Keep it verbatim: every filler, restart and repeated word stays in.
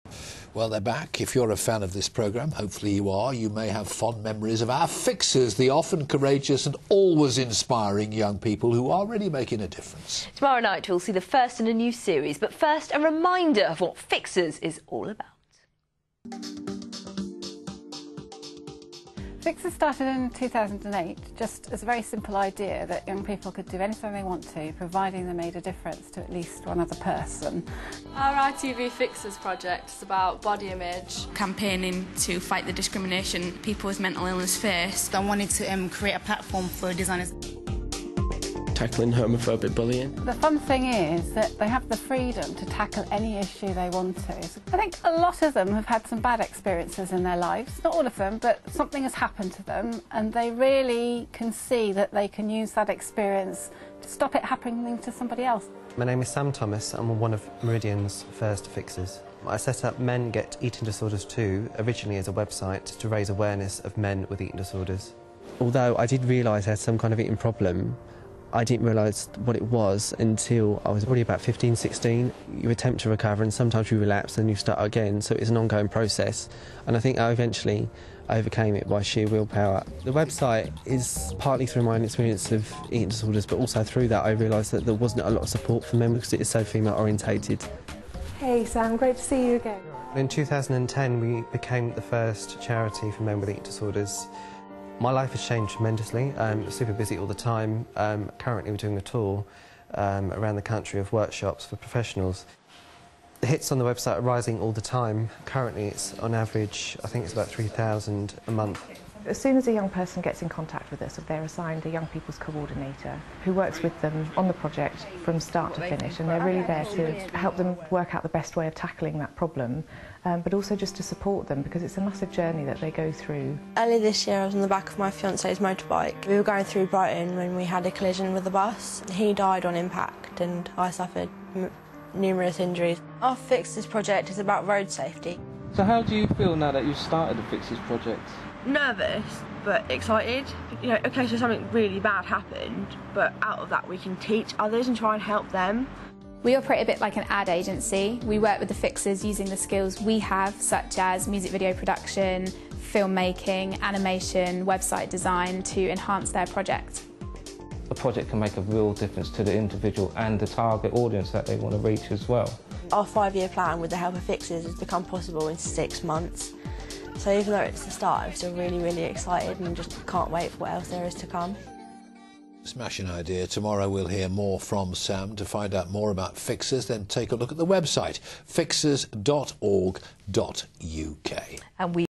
Well, they're back. If you're a fan of this programme, hopefully you are, you may have fond memories of our fixers, the often courageous and always inspiring young people who are really making a difference. Tomorrow night we'll see the first in a new series, but first a reminder of what Fixers is all about. Fixers started in two thousand eight just as a very simple idea that young people could do anything they want to, providing they made a difference to at least one other person. Our I T V Fixers project is about body image. Campaigning to fight the discrimination people with mental illness face. I wanted to um, create a platform for designers. Tackling homophobic bullying. The fun thing is that they have the freedom to tackle any issue they want to. I think a lot of them have had some bad experiences in their lives, not all of them, but something has happened to them, and they really can see that they can use that experience to stop it happening to somebody else. My name is Sam Thomas. I'm one of Meridian's first fixers. I set up Men Get Eating Disorders Too, originally as a website to raise awareness of men with eating disorders. Although I did realise I had some kind of eating problem, I didn't realise what it was until I was probably about fifteen, sixteen. You attempt to recover and sometimes you relapse and you start again, so it's an ongoing process. And I think I eventually overcame it by sheer willpower. The website is partly through my own experience of eating disorders, but also through that I realised that there wasn't a lot of support for men because it is so female orientated. Hey Sam, great to see you again. In two thousand ten we became the first charity for men with eating disorders. My life has changed tremendously. I'm super busy all the time. Um, currently we're doing a tour um, around the country of workshops for professionals. The hits on the website are rising all the time. Currently it's on average, I think it's about three thousand a month. As soon as a young person gets in contact with us, they're assigned a Young People's Coordinator who works with them on the project from start to finish, and they're really there to help them work out the best way of tackling that problem, um, but also just to support them because it's a massive journey that they go through. Earlier this year I was on the back of my fiance's motorbike. We were going through Brighton when we had a collision with the bus. He died on impact and I suffered m numerous injuries. Our Fixers project is about road safety. So how do you feel now that you've started the Fixers project? Nervous but excited. You know, okay, so something really bad happened, but out of that we can teach others and try and help them. We operate a bit like an ad agency. We work with the Fixers using the skills we have, such as music video production, filmmaking, animation, website design, to enhance their project. The project can make a real difference to the individual and the target audience that they want to reach as well. Our five-year plan with the help of Fixers has become possible in six months. So even though it's the start, I'm still really, really excited and just can't wait for what else there is to come. Smashing idea. Tomorrow we'll hear more from Sam. To find out more about Fixers, then take a look at the website, fixers dot org dot U K. And we